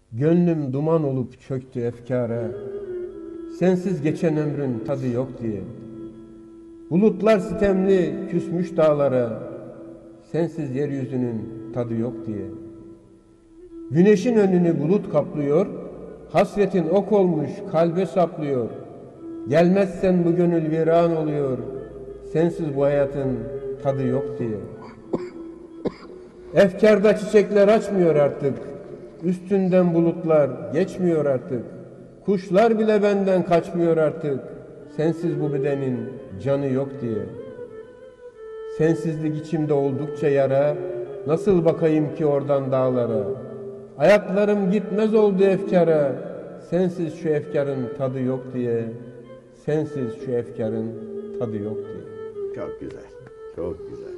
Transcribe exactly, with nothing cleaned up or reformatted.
Gönlüm duman olup çöktü efkâra, sensiz geçen ömrün tadı yok diye. Bulutlar sitemli küsmüş dağlara, sensiz yeryüzünün tadı yok diye. Güneşin önünü bulut kaplıyor, hasretin ok olmuş kalbe saplıyor. Gelmezsen bu gönül viran oluyor, sensiz bu hayatın tadı yok diye. Efkarda çiçekler açmıyor artık, üstünden bulutlar geçmiyor artık. Kuşlar bile benden kaçmıyor artık, sensiz bu bedenin canı yok diye. Sensizlik içimde oldukça yara, nasıl bakayım ki oradan dağlara? Ayaklarım gitmez oldu efkara, sensiz şu efkarın tadı yok diye. Sensiz şu efkarın tadı yok diye. Çok güzel, çok güzel.